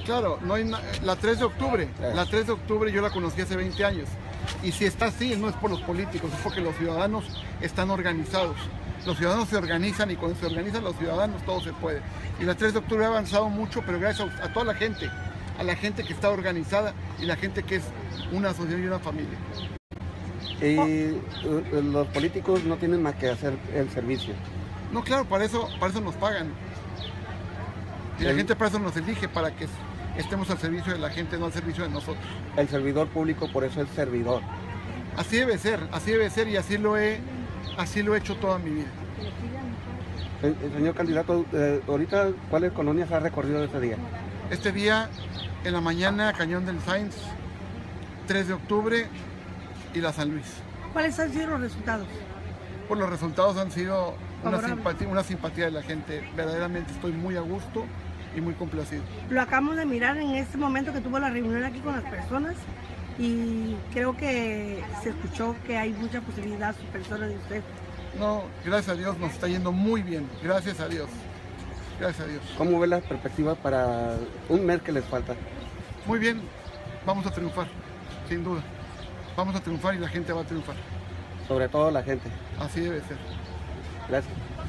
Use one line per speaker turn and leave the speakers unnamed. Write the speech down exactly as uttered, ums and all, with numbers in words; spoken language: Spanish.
Claro, no hay la tres de octubre, eh. la tres de octubre yo la conocí hace veinte años. Y si está así, no es por los políticos, es porque los ciudadanos están organizados. Los ciudadanos se organizan y cuando se organizan los ciudadanos todo se puede. Y la tres de octubre ha avanzado mucho, pero gracias a, a toda la gente, a la gente que está organizada y la gente que es una sociedad y una familia.
Y oh. los políticos no tienen más que hacer el servicio.
No, claro, para eso, para eso nos pagan. Y la
el...
gente para eso nos elige, para que estemos al servicio de la gente, no al servicio de nosotros.
El servidor público, por eso es servidor.
Así debe ser, así debe ser y así lo he, así lo he hecho toda mi vida.
El, el señor candidato, eh, ahorita, ¿cuáles colonias ha recorrido este día?
Este día, en la mañana, Cañón del Sainz, tres de octubre y la San Luis.
¿Cuáles han sido los resultados?
Pues los resultados han sido una simpatía, una simpatía de la gente. Verdaderamente estoy muy a gusto y muy complacido.
Lo acabamos de mirar en este momento que tuvo la reunión aquí con las personas y creo que se escuchó que hay mucha posibilidad su persona de usted.
No, gracias a Dios nos está yendo muy bien, gracias a Dios, gracias a Dios.
¿Cómo ve las perspectivas para un mes que les falta?
Muy bien, vamos a triunfar, sin duda. Vamos a triunfar y la gente va a triunfar.
Sobre todo la gente.
Así debe ser.
Gracias.